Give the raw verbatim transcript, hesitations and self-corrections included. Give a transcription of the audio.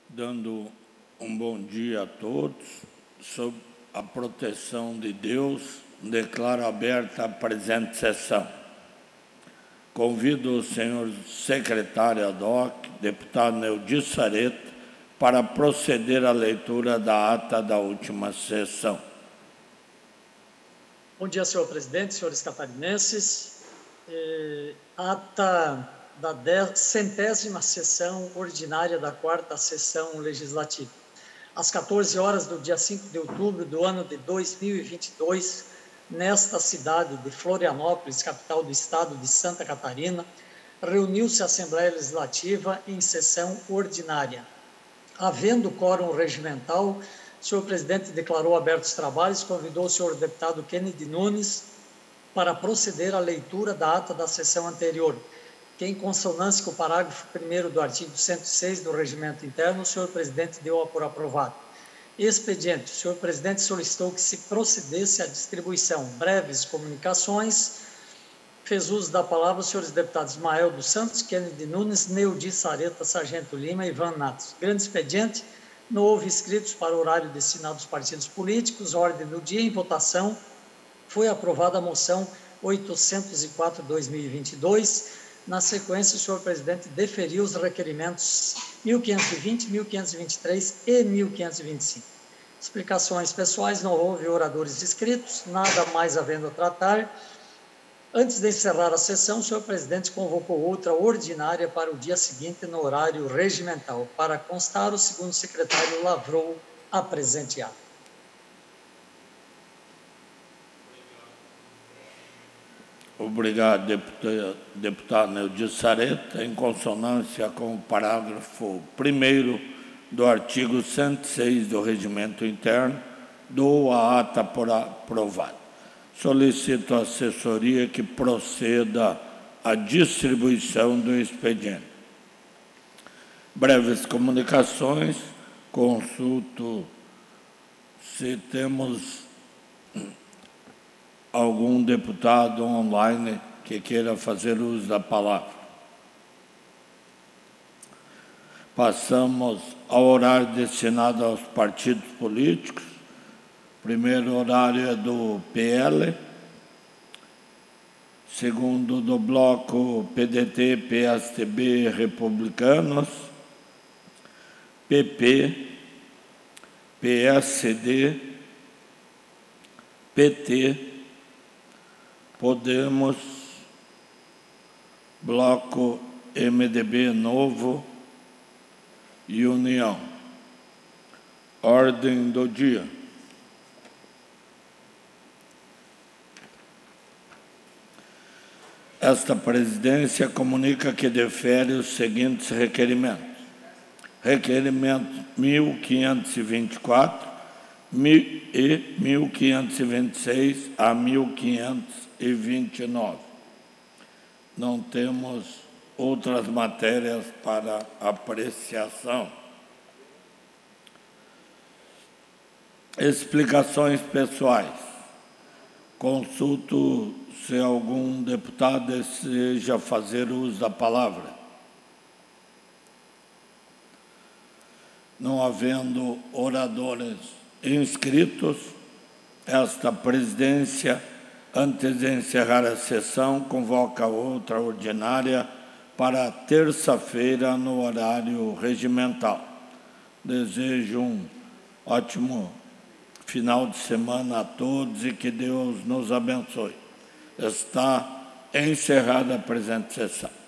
dando um bom dia a todos. Sob a proteção de Deus, declaro aberta a presente sessão. Convido o senhor secretário ad hoc, deputado Neudi Sareta, para proceder à leitura da ata da última sessão. Bom dia, senhor presidente, senhores catarinenses. Eh, ata da dez, centésima sessão ordinária da quarta sessão legislativa. Às quatorze horas do dia cinco de outubro do ano de dois mil e vinte e dois, nesta cidade de Florianópolis, capital do estado de Santa Catarina, reuniu-se a Assembleia Legislativa em sessão ordinária. Havendo quórum regimental, o senhor presidente declarou abertos os trabalhos, convidou o senhor deputado Kennedy Nunes para proceder à leitura da ata da sessão anterior, que, em consonância com o parágrafo primeiro do artigo cento e seis do Regimento Interno, o senhor presidente deu por aprovado. Expediente, o senhor presidente solicitou que se procedesse à distribuição breves comunicações. Fez uso da palavra os senhores deputados Ismael dos Santos, Kennedy Nunes, Neudi Sareta, Sargento Lima e Ivan Natos. Grande expediente, não houve inscritos para o horário destinado aos partidos políticos. Ordem do dia em votação. Foi aprovada a moção oitocentos e quatro barra dois mil e vinte e dois. Na sequência, o senhor presidente deferiu os requerimentos mil quinhentos e vinte, mil quinhentos e vinte e três e mil quinhentos e vinte e cinco. Explicações pessoais, não houve oradores inscritos, nada mais havendo a tratar. Antes de encerrar a sessão, o senhor presidente convocou outra ordinária para o dia seguinte no horário regimental. Para constar, o segundo secretário lavrou a presente ata. Obrigado, deputado, deputado Neudi Sareta. Em consonância com o parágrafo primeiro do artigo cento e seis do Regimento Interno, dou a ata por aprovada. Solicito à assessoria que proceda à distribuição do expediente. Breves comunicações. Consulto se temos algum deputado online que queira fazer uso da palavra. Passamos ao horário destinado aos partidos políticos. Primeiro horário é do P L, segundo do bloco P D T, P S T B, Republicanos, P P, P S D, P T, Podemos, Bloco M D B Novo e União. Ordem do dia. Esta presidência comunica que defere os seguintes requerimentos. Requerimento mil quinhentos e vinte e quatro e mil quinhentos e vinte e seis a mil quinhentos e vinte e nove. Não temos outras matérias para apreciação. Explicações pessoais. Consulto se algum deputado deseja fazer uso da palavra. Não havendo oradores inscritos, esta presidência, antes de encerrar a sessão, convoca outra ordinária para terça-feira no horário regimental. Desejo um ótimo final de semana a todos e que Deus nos abençoe. Está encerrada a presente sessão.